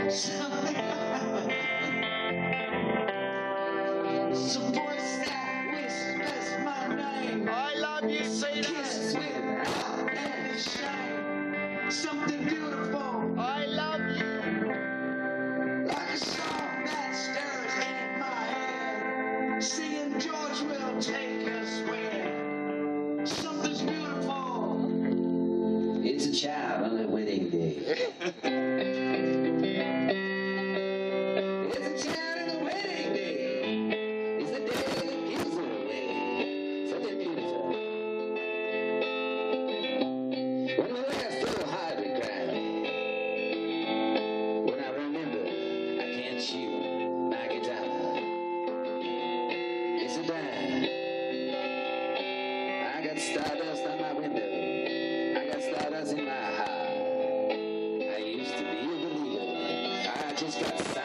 Some voice that whispers my name. I love you, say Kiss that. without any shame. Something beautiful. I love you. Like a song that stirs in my head. Singing George will take us where. Something's beautiful. It's a child on their wedding day. It's a child on the wedding day. It's the day that gives her away. Something beautiful. When we laugh so hard we cry. When I remember I can't shoot my guitar. It's a dime. I got stardust on my window. I got stardust in my heart. I used to be a believer. I just got